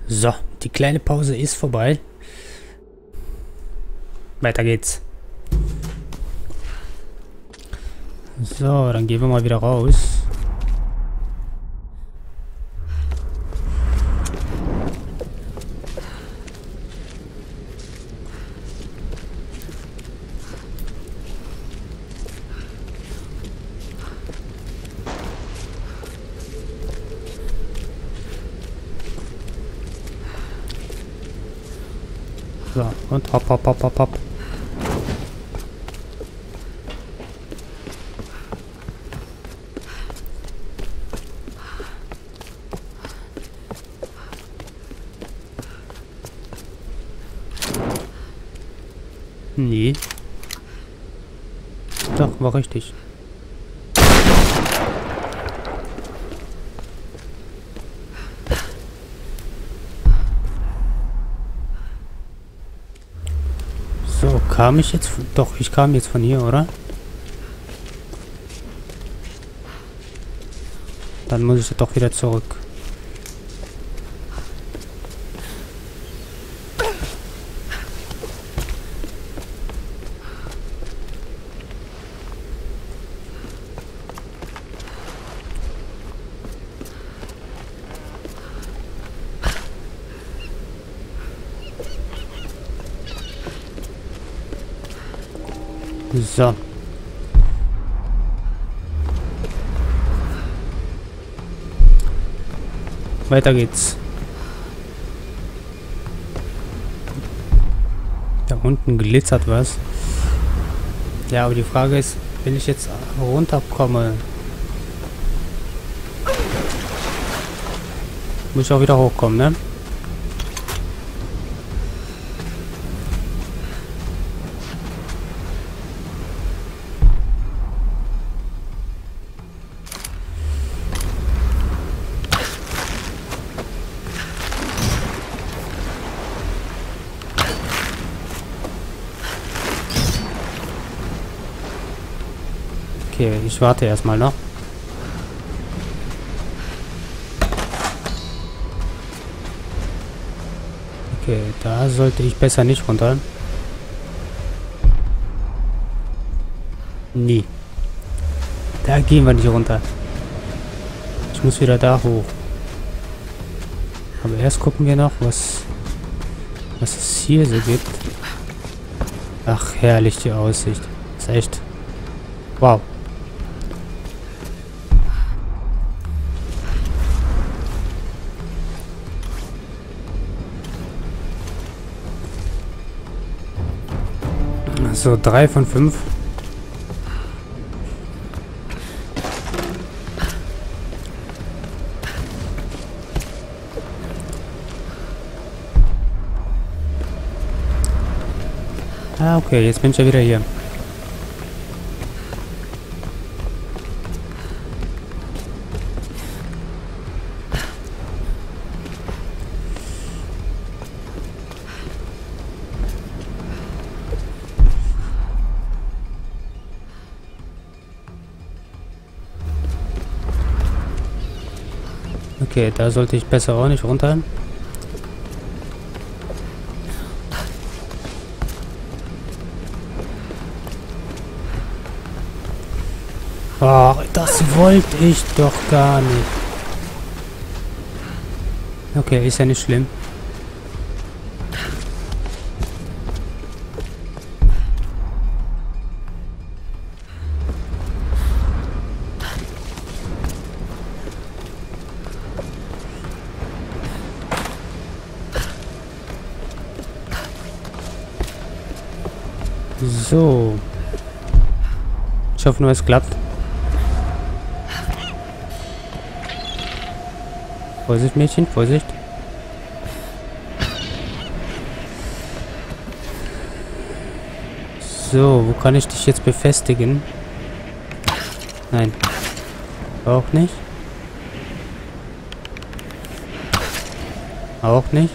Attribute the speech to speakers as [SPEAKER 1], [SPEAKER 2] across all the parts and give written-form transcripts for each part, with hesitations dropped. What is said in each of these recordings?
[SPEAKER 1] So, die kleine Pause ist vorbei. Weiter geht's. So, dann gehen wir mal wieder raus. So, und hopp, hopp, hopp, hopp, hopp. Nee. Doch, war richtig. So, kam ich jetzt... Doch, ich kam jetzt von hier, oder? Dann muss ich doch wieder zurück. So. Weiter geht's. Da unten glitzert was. Ja, aber die Frage ist, wenn ich jetzt runterkomme, muss ich auch wieder hochkommen, ne? Okay, ich warte erstmal noch. Okay, da sollte ich besser nicht runter. Nee. Da gehen wir nicht runter. Ich muss wieder da hoch. Aber erst gucken wir noch, was es hier so gibt. Ach, herrlich die Aussicht. Ist echt... Wow. So, 3 von 5. Ah, okay, jetzt bin ich ja wieder hier. Okay, da sollte ich besser auch nicht runter. Ach, das wollte ich doch gar nicht. Okay, ist ja nicht schlimm. So. Ich hoffe nur, es klappt. Vorsicht, Mädchen, Vorsicht. So, wo kann ich dich jetzt befestigen? Nein. Auch nicht. Auch nicht.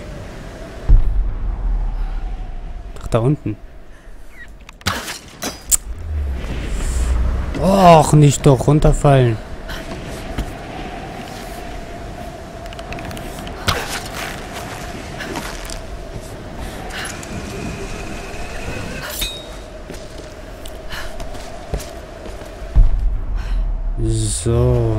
[SPEAKER 1] Ach, da unten. Och, nicht doch runterfallen. so.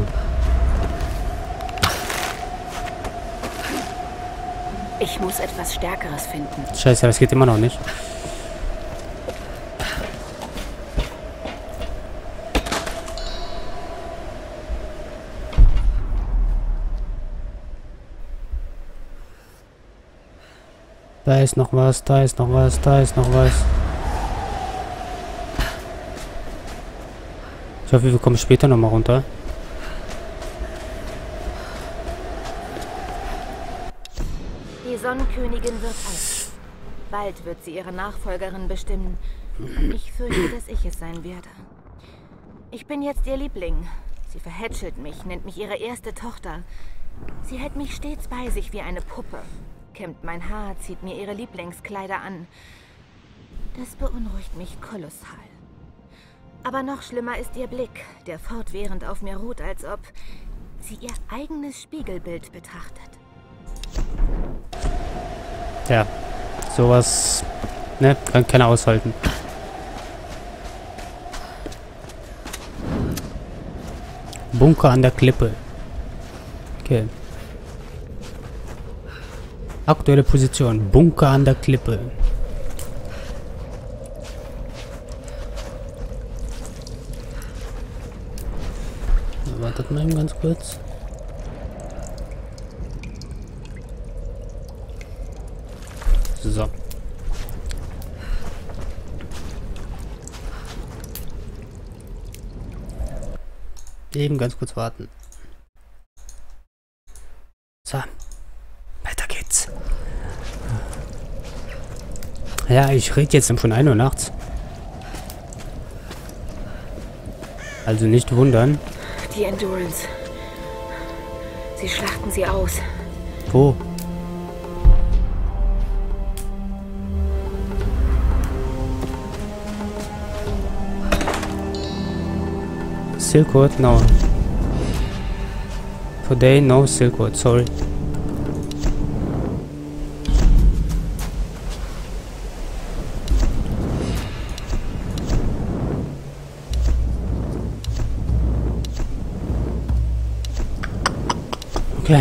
[SPEAKER 2] Ich muss etwas Stärkeres finden.
[SPEAKER 1] Scheiße, das geht immer noch nicht. Da ist noch was, da ist noch was, da ist noch was. Ich hoffe, wir kommen später nochmal runter.
[SPEAKER 2] Die Sonnenkönigin wird alt. Bald wird sie ihre Nachfolgerin bestimmen. Ich fürchte, dass ich es sein werde. Ich bin jetzt ihr Liebling. Sie verhätschelt mich, nennt mich ihre erste Tochter. Sie hält mich stets bei sich wie eine Puppe. Kämmt mein Haar, zieht mir ihre Lieblingskleider an. Das beunruhigt mich kolossal. Aber noch schlimmer ist ihr Blick, der fortwährend auf mir ruht, als ob sie ihr eigenes Spiegelbild betrachtet.
[SPEAKER 1] Ja, sowas, ne, kann keiner aushalten. Bunker an der Klippe. Okay. Aktuelle Position. Bunker an der Klippe. Wartet mal eben ganz kurz. So. Eben ganz kurz warten. So. Weiter geht's. Ja, ich rede jetzt schon 1 Uhr nachts. Also nicht wundern.
[SPEAKER 2] Die Endurance. Sie schlachten sie aus.
[SPEAKER 1] Wo? Silkwood? No. Today, no Silkwood, sorry. Okay.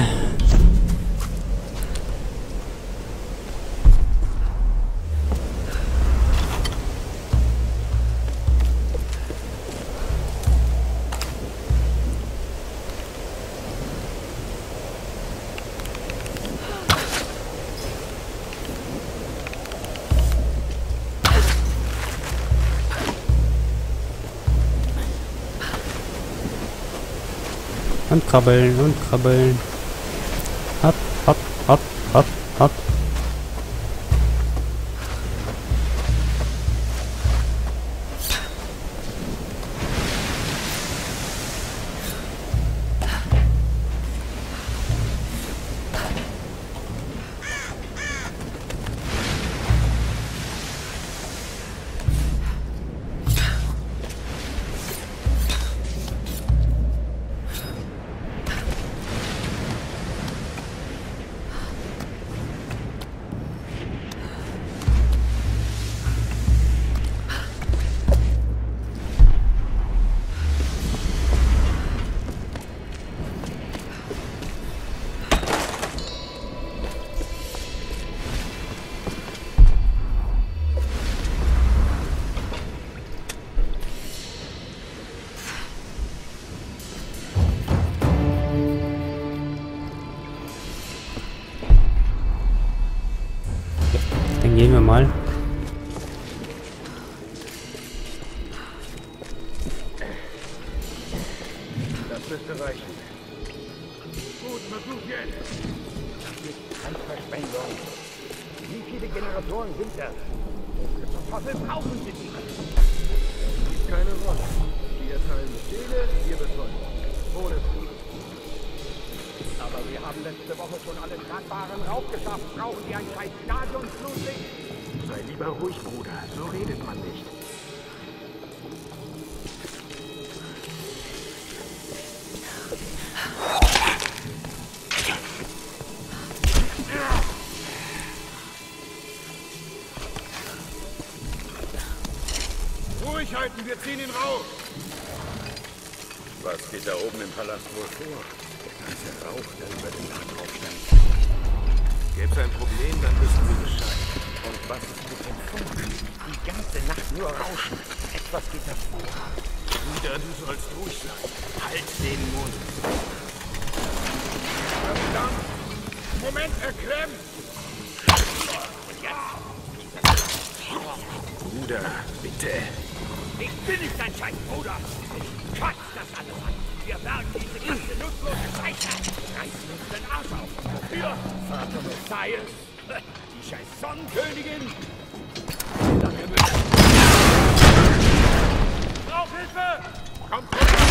[SPEAKER 1] Und krabbeln und krabbeln. Hopp, hopp, hopp, hopp, hopp. Dann gehen wir mal.
[SPEAKER 3] Das müsste reichen. Gut, versuch jetzt. Das ist Zeitverschwendung. Wie viele Generatoren sind das? Zum Teufel brauchen Sie die? Spielt keine Rolle. Wir teilen Befehle, wir befolgen. Ohne Fluch. Aber wir haben letzte Woche schon alle tragbaren raufgeschafft. Brauchen Sie ein scheiß Stadionflutlicht? Sei lieber ruhig, Bruder. So redet man nicht. Ruhig halten, wir ziehen ihn raus. Was geht da oben im Palast wohl vor? Der ganze Rauch, der über dem Dach drauf stand. Gäbe es ein Problem, dann wissen wir Bescheid. Und was ist mit dem Funk? Die ganze Nacht nur rauschen. Etwas geht davor. Bruder, du sollst ruhig sein. Halt den Mund. Verdammt! Moment, erklemmt! Und jetzt? Bruder, bitte. Ich bin nicht dein Scheißbruder. Ich quatsch das alles an. Wir werden diese ganze nutzlose Scheiße. Reißen uns den Arsch auf. Wofür? Vater Messias. Die scheiß Sonnenkönigin. Brauch Hilfe! Kommt her!